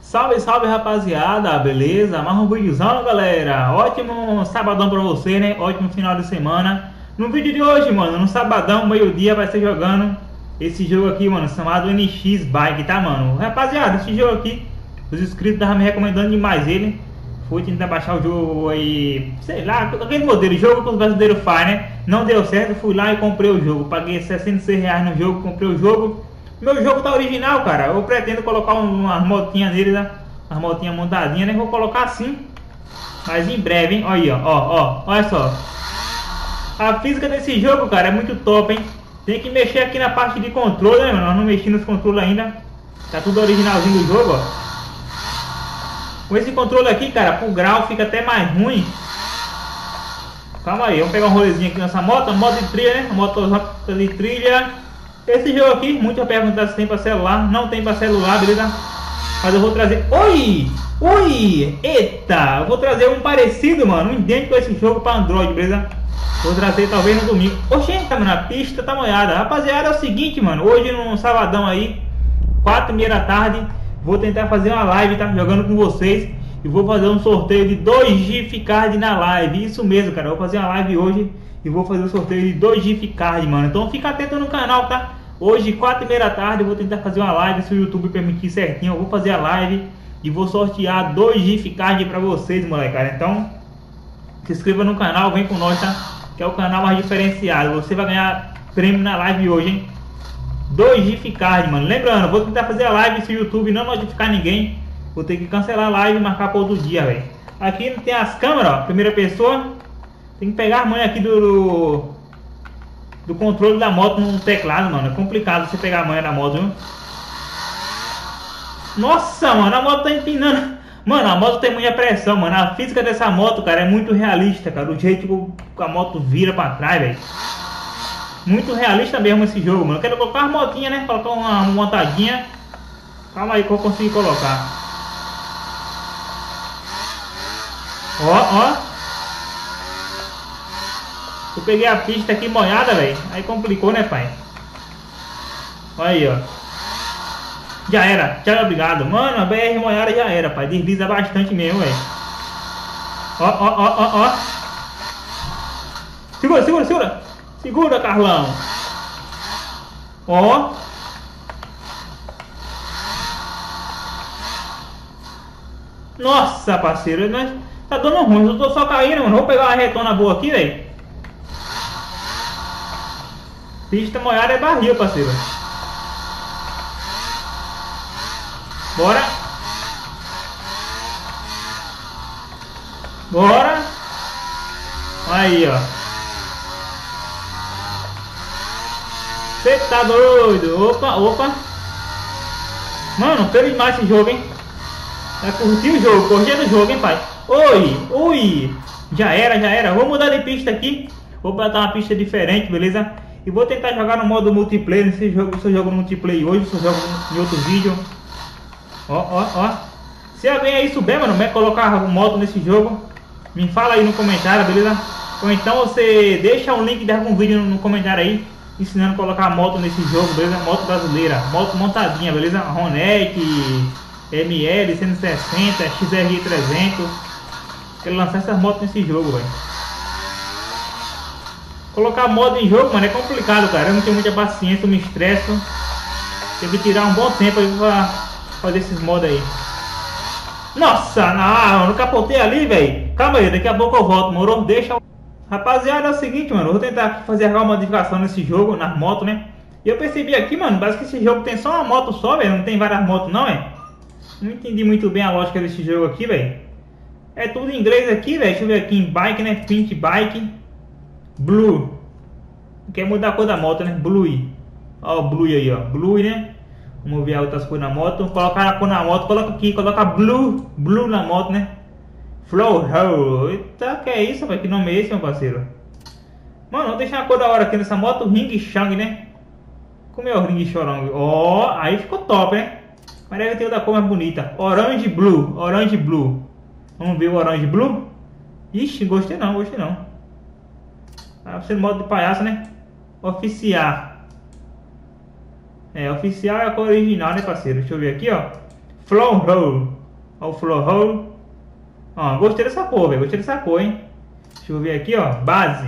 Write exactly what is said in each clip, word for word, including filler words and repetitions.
Salve, salve rapaziada, beleza? Mais um vídeozão, galera. Ótimo sabadão pra você, né? Ótimo final de semana. No vídeo de hoje, mano, no sabadão, meio-dia, vai ser jogando esse jogo aqui, mano, chamado N X Bike, tá, mano? Rapaziada, esse jogo aqui, os inscritos estavam me recomendando demais ele. Fui tentar baixar o jogo aí, sei lá, aquele modelo, jogo que os brasileiros fazem, né? Não deu certo, fui lá e comprei o jogo. Paguei sessenta e seis reais no jogo, comprei o jogo. Meu jogo tá original, cara. Eu pretendo colocar umas motinhas nele, né? Umas motinhas montadinhas, né? Vou colocar assim. Mas em breve, hein? Olha aí, ó, ó, ó. Olha só. A física desse jogo, cara, é muito top, hein? Tem que mexer aqui na parte de controle, né, mano? Nós não mexi nos controles ainda. Tá tudo originalzinho do jogo, ó. Com esse controle aqui, cara, pro grau fica até mais ruim. Calma aí, vamos pegar um rolezinho aqui nessa moto. Moto de trilha, né? Moto de trilha. Esse jogo aqui, muitos perguntam se tem para celular. Não tem para celular, beleza? Mas eu vou trazer... Oi! Oi! Eita! Eu vou trazer um parecido, mano. Um idêntico a esse jogo para Android, beleza? Vou trazer talvez no domingo. Oxê, tá, mano, a pista tá molhada. Rapaziada, é o seguinte, mano. Hoje, num sabadão aí, quatro e meia da tarde, vou tentar fazer uma live, tá? Jogando com vocês. E vou fazer um sorteio de dois gift card na live. Isso mesmo, cara. Eu vou fazer uma live hoje e vou fazer o sorteio de dois gift card, mano. Então fica atento no canal, tá? Hoje, quatro e meia da tarde, eu vou tentar fazer uma live. Se o YouTube permitir certinho, eu vou fazer a live e vou sortear dois gift card pra vocês, molecada. Então, se inscreva no canal, vem com nós, tá? Que é o canal mais diferenciado. Você vai ganhar prêmio na live hoje, hein? Dois gift card, mano. Lembrando, vou tentar fazer a live se o YouTube não notificar ninguém. Vou ter que cancelar a live e marcar para outro dia, velho. Aqui não tem as câmeras, ó. Primeira pessoa. Tem que pegar a manha aqui do, do do controle da moto no teclado, mano. É complicado você pegar a manha da moto, viu? Nossa, mano, a moto tá empinando. Mano, a moto tem muita pressão, mano. A física dessa moto, cara, é muito realista, cara. O jeito que a moto vira pra trás, velho. Muito realista mesmo esse jogo, mano. Eu quero colocar uma motinha, né? Colocar uma montadinha. Calma aí que eu consigo colocar. Ó, ó. Eu peguei a pista aqui molhada, velho. Aí complicou, né, pai? Olha aí, ó. Já era. Tchau, obrigado. Mano, a B R molhada já era, pai. Desliza bastante mesmo, velho. Ó, ó, ó, ó, ó. Segura, segura, segura. Segura, Carlão. Ó. Nossa, parceiro. Nós... Tá dando ruim. Eu tô só caindo, mano. Vou pegar uma retona boa aqui, velho. Pista molhada é barril, parceiro. Bora. Bora. Aí, ó. Você tá doido? Opa, opa. Mano, pelo demais esse jogo, hein? Vai curtir o jogo, corrida do jogo, hein, pai? Oi, oi. Já era, já era. Vou mudar de pista aqui. Vou botar uma pista diferente, beleza? E vou tentar jogar no modo multiplayer. Nesse jogo, se eu jogo no multiplayer hoje, se eu jogo em outro vídeo. Ó, ó, ó. Se alguém aí souber, mano, vai colocar um modo nesse jogo, me fala aí no comentário, beleza? Ou então você deixa um link de algum vídeo no comentário aí, ensinando a colocar moto nesse jogo, beleza? Moto brasileira, moto montadinha, beleza? Ronek, M L cento e sessenta, X R trezentos. Quero lançar essas motos nesse jogo, velho. Colocar modo em jogo, mano, é complicado, cara. Eu não tenho muita paciência, eu me estresso. Tem que tirar um bom tempo aí pra fazer esses modos aí. Nossa, não, eu não capotei ali, velho. Calma aí, daqui a pouco eu volto, moro? Deixa. Rapaziada, é o seguinte, mano. Eu vou tentar fazer uma modificação nesse jogo, nas motos, né? E eu percebi aqui, mano, parece que esse jogo tem só uma moto só, velho. Não tem várias motos, não, velho. Não entendi muito bem a lógica desse jogo aqui, velho. É tudo em inglês aqui, velho. Deixa eu ver aqui em bike, né? Pink bike. Blue. Quer mudar a cor da moto, né? Blue. Ó, o blue aí, ó. Blue, né? Vamos ver outras cores na moto. Colocar a cor na moto. Coloca aqui. Coloca blue. Blue na moto, né? Flow. Eita, que é isso, velho? Que nome é esse, meu parceiro? Mano, vou deixar a cor da hora aqui nessa moto. Ring Shang, né? Como é o Ring Chorong? Ó, aí ficou top, né? Mas deve ter outra cor mais bonita. Orange Blue. Orange Blue. Vamos ver o Orange Blue. Ixi, gostei não, gostei não. Ah, você no modo de palhaço, né? Oficial. É, oficial é a cor original, né, parceiro? Deixa eu ver aqui, ó. Flow Roll. Ó o flow roll. Ó, gostei dessa cor, velho. Gostei dessa cor, hein? Deixa eu ver aqui, ó. Base.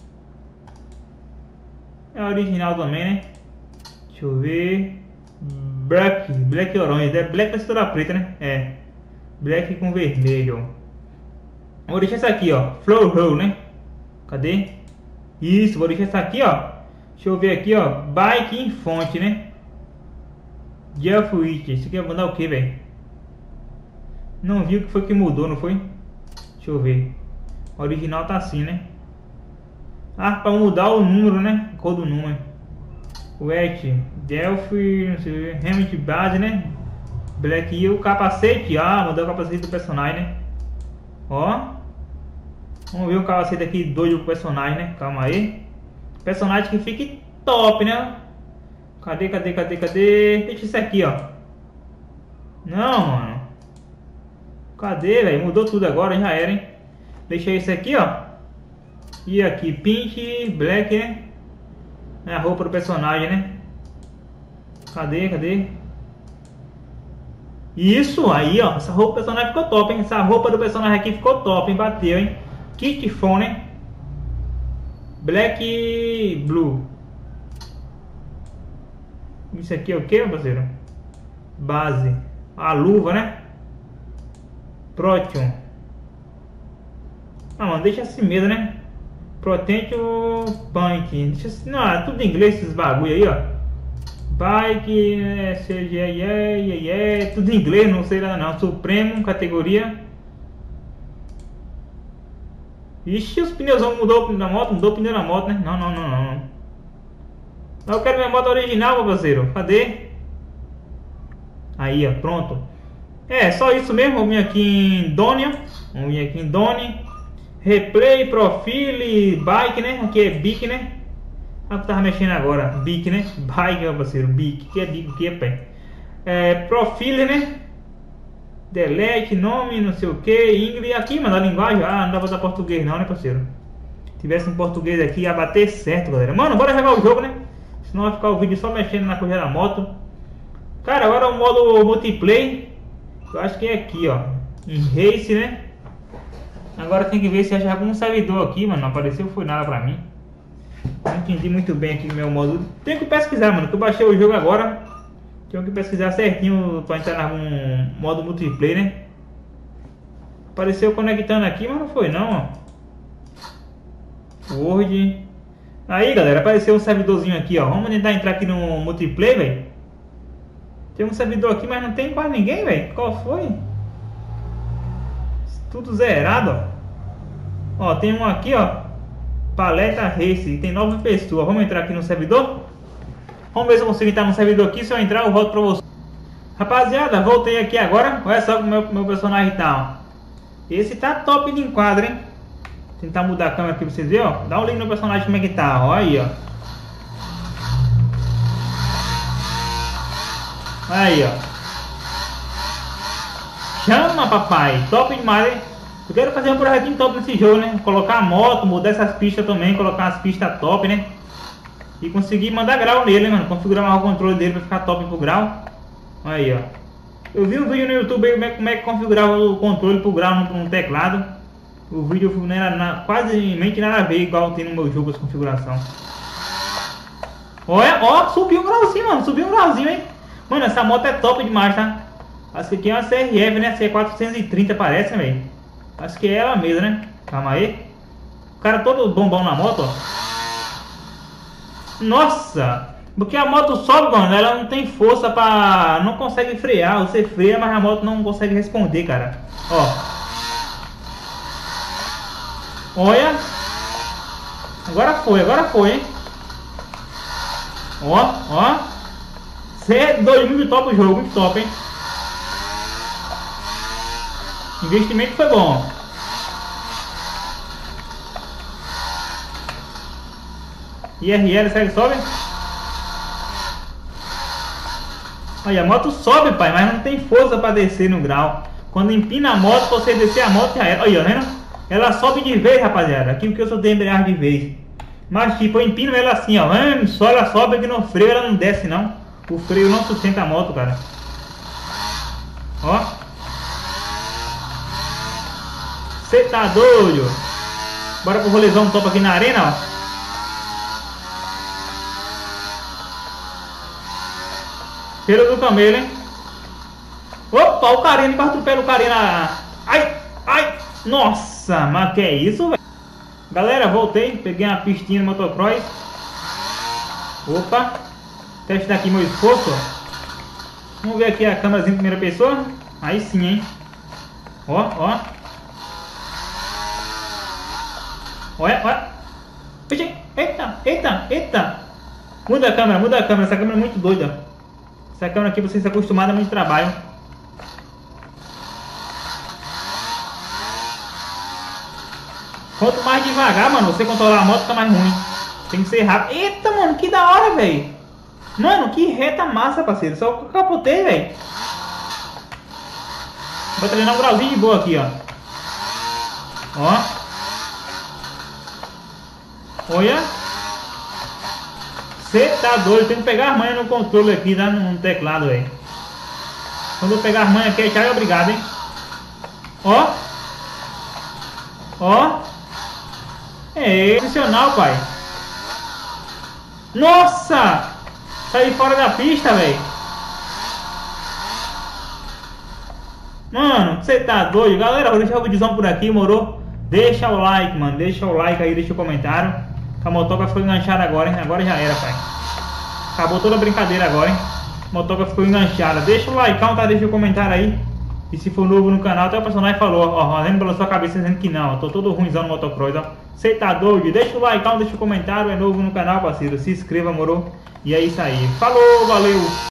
É original também, né? Deixa eu ver. Black. Black orange. É black com textura preta, né? É. Black com vermelho. Vou deixar essa aqui, ó. Flow roll, né? Cadê? Isso, vou deixar essa aqui, ó. Deixa eu ver aqui, ó. Bike em fonte, né? Jeff Witt. Isso aqui vai mandar o que, velho? Não vi o que foi que mudou, não foi? Deixa eu ver. O original tá assim, né? Ah, pra mudar o número, né? A cor do número. Wet. Delphi. Não sei. Helmet base, né? Black e o capacete. Ah, mudou o capacete do personagem, né? Ó. Vamos ver o capacete aqui doido do personagem, né? Calma aí. Personagem que fique top, né? Cadê, cadê, cadê, cadê? Deixa isso aqui, ó. Não, mano. Cadê, velho? Mudou tudo agora, já era, hein? Deixa isso aqui, ó. E aqui, pink, black, né? É a roupa do personagem, né? Cadê, cadê? Isso, aí, ó. Essa roupa do personagem ficou top, hein? Essa roupa do personagem aqui ficou top, hein? Bateu, hein? Kit phone, né? Black Blue. Isso aqui é o que, meu parceiro? Base. A luva, né? Protection. Ah, mano, deixa assim mesmo, né? Protection Punk. Deixa assim, não, é tudo em inglês esses bagulho aí, ó. Bike, é, C G, é, é, é, tudo em inglês, não sei lá não. Supremo, categoria. Ixi, os pneus mudou na moto, mudou o pneu na moto, né? Não, não, não, não. Eu quero minha moto original, meu parceiro. Cadê? Aí, ó, pronto. É, só isso mesmo. Vamos vir aqui em Donia. Vamos vir aqui em Donia. Replay, Profile, Bike, né? Aqui é Bic, né? Ah, eu tava mexendo agora. Bic, né? Bike, meu parceiro. Bic. Que é Bic, o que é pé? É, Profile, né? Delete, nome, não sei o que, inglês. Aqui, mano, a linguagem. Ah, não dá pra usar português não, né, parceiro? Se tivesse em português aqui, ia bater certo, galera. Mano, bora jogar o jogo, né? Senão vai ficar o vídeo só mexendo na corrida da moto. Cara, agora o modo multiplayer. Eu acho que é aqui, ó. Em race, né? Agora tem que ver se acha algum servidor aqui, mano. Não apareceu, foi nada pra mim. Não entendi muito bem aqui meu modo. Tenho que pesquisar, mano, que eu baixei o jogo agora. Tenho que pesquisar certinho pra entrar em algum modo multiplayer, né? Apareceu conectando aqui, mas não foi não, ó. Word. Aí, galera, apareceu um servidorzinho aqui, ó. Vamos tentar entrar aqui no multiplayer, velho. Tem um servidor aqui, mas não tem quase ninguém, velho. Qual foi? Tudo zerado, ó. Ó, tem um aqui, ó. Paleta Race. Tem nove pessoas. Vamos entrar aqui no servidor? Vamos ver se eu consigo entrar no servidor aqui. Se eu entrar, eu volto pra você. Rapaziada, voltei aqui agora. Olha só como meu, meu personagem tá, ó. Esse tá top de enquadro, hein? Vou tentar mudar a câmera aqui pra vocês verem, ó. Dá um link no personagem como é que tá, ó. Aí, ó. Aí, ó. Chama, papai. Top demais, hein? Eu quero fazer um projetinho top nesse jogo, né? Colocar a moto, mudar essas pistas também. Colocar as pistas top, né? E conseguir mandar grau nele, mano. Configurar mais o controle dele pra ficar top pro grau. Aí, ó. Eu vi um vídeo no YouTube aí como é que configurava o controle pro grau no, no teclado. O vídeo não era na, quase mente nada a ver igual tem no meu jogo essa configuração. Olha, ó, subiu um grauzinho, mano. Subiu um grauzinho, hein? Mano, essa moto é top demais, tá? Acho que aqui é uma C R F, né? C quatrocentos e trinta parece, velho. Acho que é ela mesmo, né? Calma aí. O cara todo bombão na moto, ó. Nossa! Porque a moto sobe, mano, ela não tem força pra... Não consegue frear. Você freia, mas a moto não consegue responder, cara. Ó. Olha. Agora foi, agora foi, hein? Ó, ó. C dois mil top o jogo, muito top, hein? Investimento foi bom. I R L, segue, sobe. Olha, a moto sobe, pai, mas não tem força para descer no grau. Quando empina a moto, você descer a moto já era. Olha, né? Ela sobe de vez, rapaziada. Aqui porque eu só tenho embreagem de vez. Mas tipo, eu empino ela assim, ó. Só ela sobe aqui no freio, ela não desce não. O freio não sustenta a moto, cara. Ó. Você tá doido? Bora pro rolezão top aqui na arena, ó. Feira do Camelo, hein? Opa, o Karina, quase atropela o Karina. Ai, ai, nossa, mas que é isso, velho? Galera, voltei, peguei uma pistinha no motocross. Opa, testar aqui meu esforço, ó. Vamos ver aqui a câmera em primeira pessoa. Aí sim, hein? Ó, ó. Olha, olha. Eita, eita, eita. Muda a câmera, muda a câmera. Essa câmera é muito doida. Essa câmera aqui vocês estão acostumados a muito trabalho. Quanto mais devagar, mano, você controlar a moto fica mais ruim. Tem que ser rápido. Eita, mano, que da hora, velho. Mano, que reta massa, parceiro. Só que eu capotei, velho. Vou treinar um grauzinho de boa aqui, ó. Ó. Olha. Você tá doido. Tem que pegar as manhas no controle aqui, tá? No teclado, velho. Quando eu pegar as manhas aqui, tchau e obrigado, hein. Ó. Ó. É excepcional, pai. Nossa! Saí fora da pista, velho. Mano, você tá doido? Galera, vou deixar o vídeozão por aqui, moro? Deixa o like, mano. Deixa o like aí, deixa o comentário. Que a motoca ficou enganchada agora, hein? Agora já era, pai. Acabou toda a brincadeira agora, hein? A motoca ficou enganchada. Deixa o like, tá? Deixa o comentário aí. E se for novo no canal, até o personagem falou, ó, olhando pela sua cabeça dizendo que não, ó, tô todo ruimzão no motocross, ó. Você tá doido? Deixa o like, deixa o comentário, é novo no canal, parceiro. Se inscreva, moro? E é isso aí. Falou, valeu!